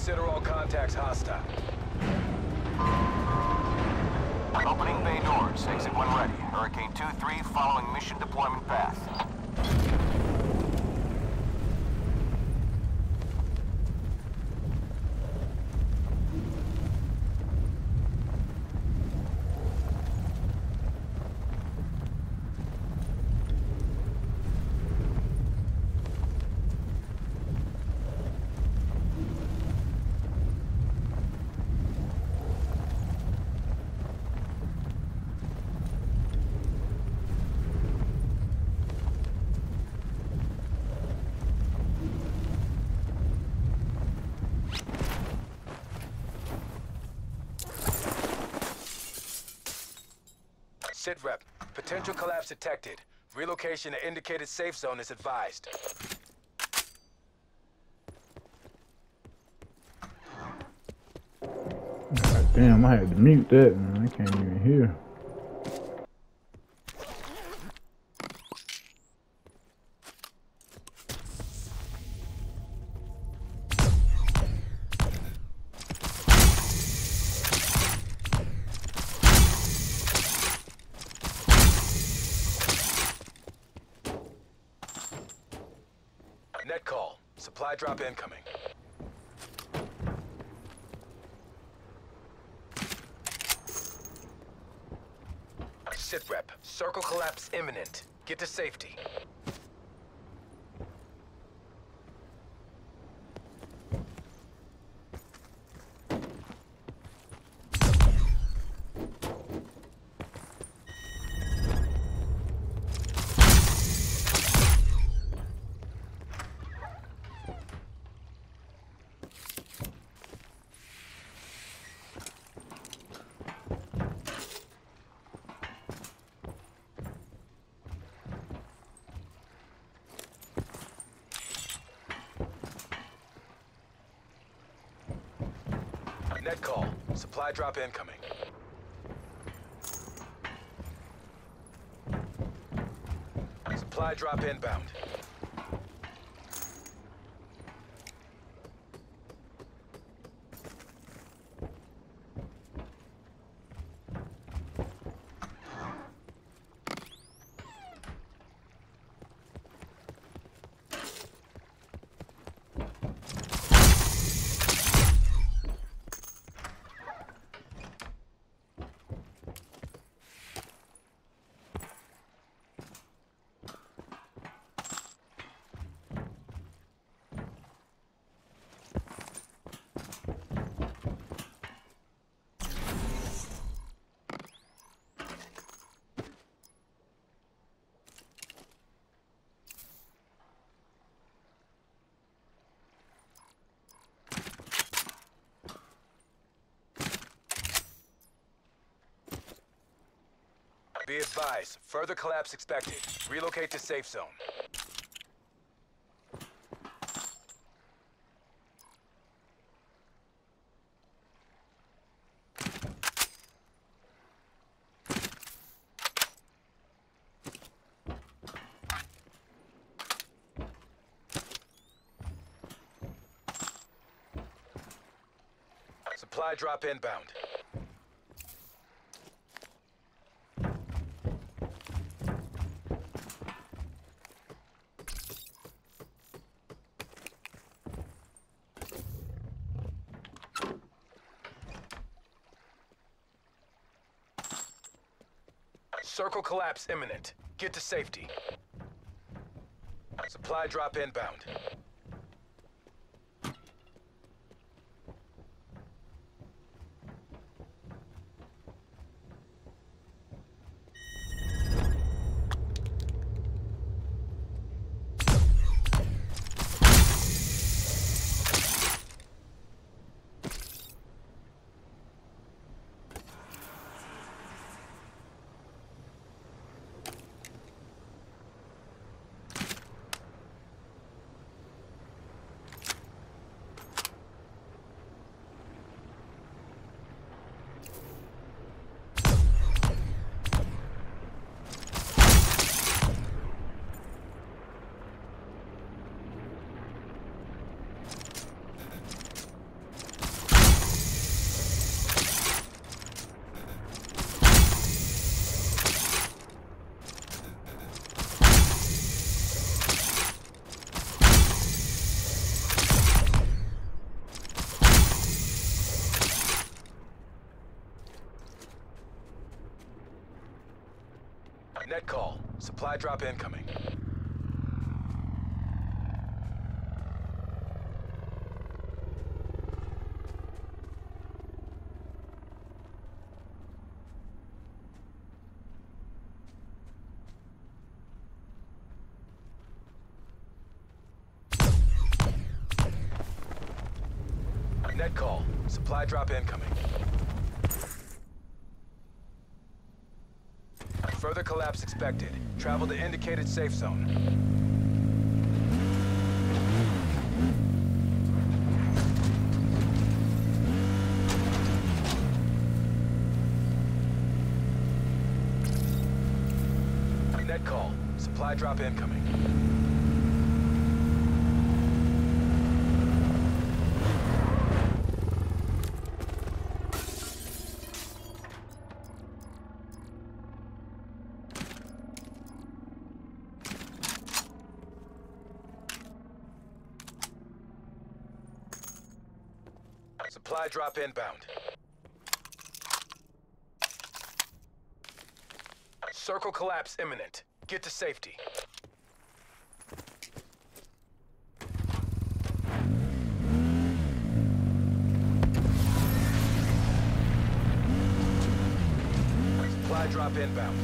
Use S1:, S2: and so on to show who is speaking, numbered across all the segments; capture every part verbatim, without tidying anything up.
S1: Consider all contacts hostile.
S2: Opening bay doors. Exit when ready. Hurricane two three following mission deployment path.
S1: Sitrep, potential collapse detected. Relocation to indicated safe zone is advised.
S3: God damn, I had to mute that, man. I can't even hear.
S1: Net call. Supply drop incoming. Sitrep, circle collapse imminent. Get to safety. Net call. Supply drop incoming. Supply drop inbound. Be advised, further collapse expected. Relocate to safe zone. Supply drop inbound. Circle collapse imminent. Get to safety. Supply drop inbound. Net call. Supply drop incoming. Net call. Supply drop incoming. Further collapse expected. Travel to indicated safe zone. Net call. Supply drop incoming. Supply drop inbound. Circle collapse imminent. Get to safety. Supply drop inbound.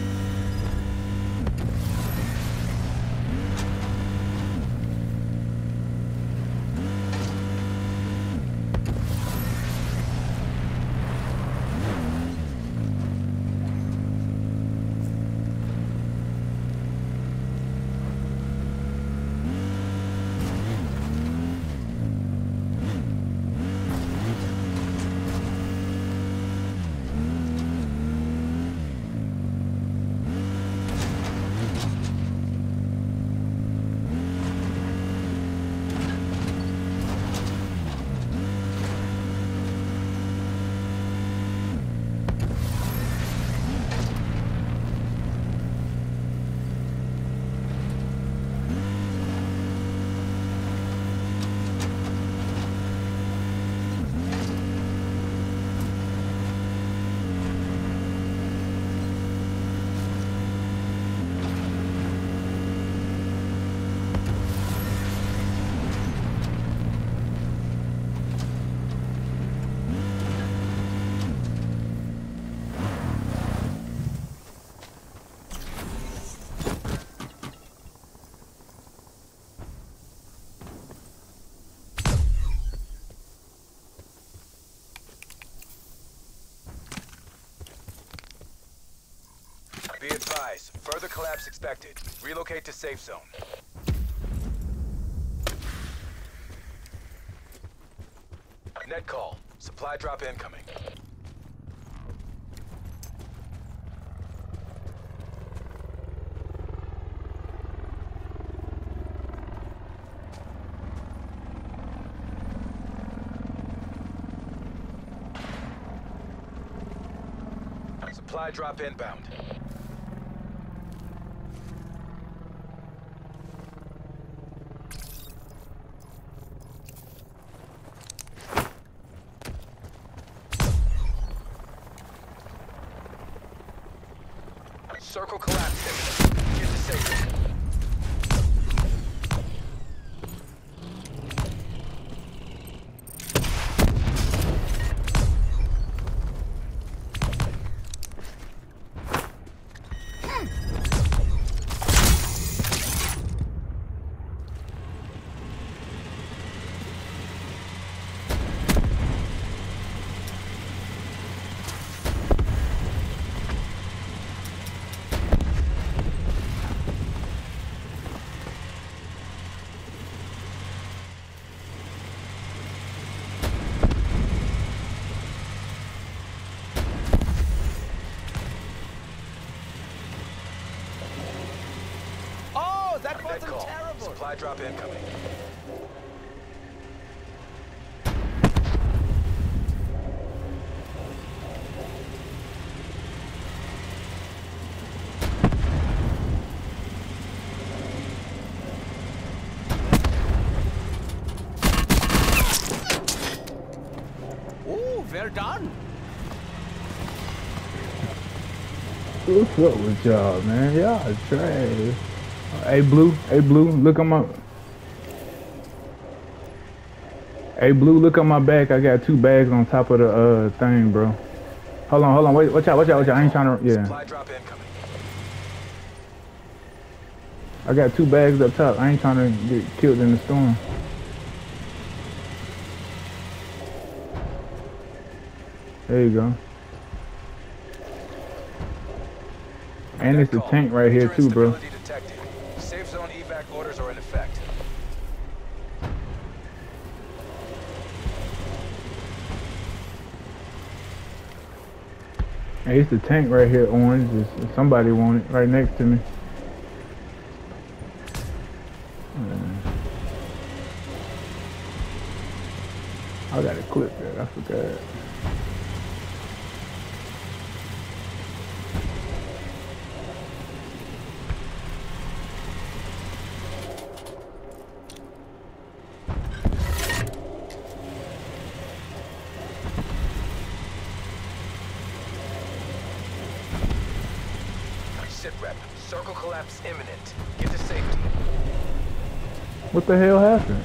S1: Be advised, further collapse expected. Relocate to safe zone. Net call. Supply drop incoming. Supply drop inbound. Circle collapse imminent. Get to safety.
S4: That wasn't
S1: call.
S4: terrible.
S1: Supply drop incoming.
S4: Ooh, well done.
S3: What's up with y'all, man? Y'all trash. Hey, Blue. Hey, Blue. Look on my... Hey, Blue, look on my back. I got two bags on top of the uh thing, bro. Hold on, hold on. Wait, watch out, watch out, watch out. I ain't trying to... Yeah.
S1: Supply drop incoming.
S3: I got two bags up top. I ain't trying to get killed in the storm. There you go. And it's a tank right here too, bro.
S1: Detected. Safe zone evac orders are in effect.
S3: Hey, it's the tank right here, orange. It's, somebody want it right next to me. I gotta clip that. I forgot.
S1: Sit rep. Circle collapse imminent. Get to safety.
S3: What the hell happened?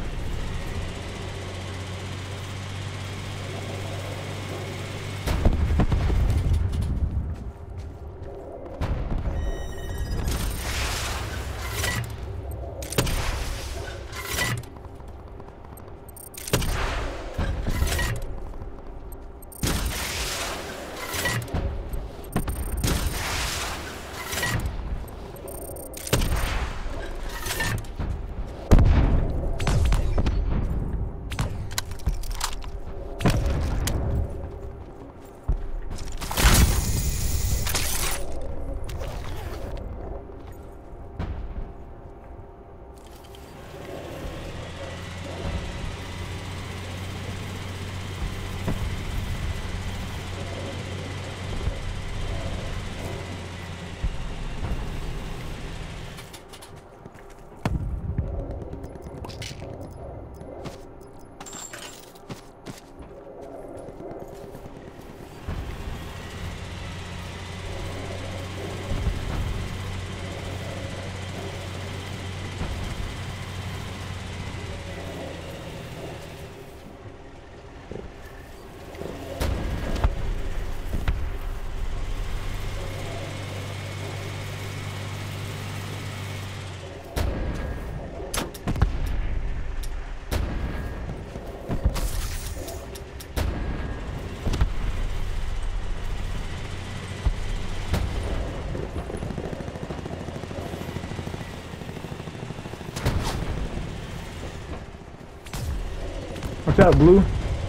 S3: Watch out, Blue.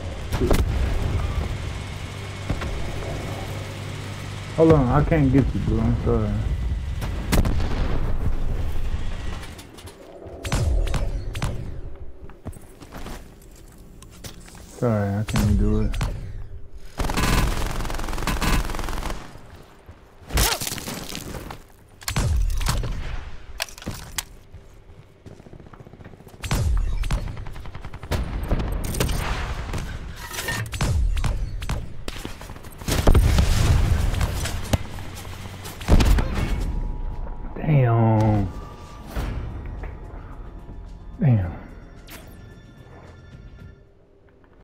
S3: Hold on, I can't get you, Blue. I'm sorry. Sorry, I can't do it.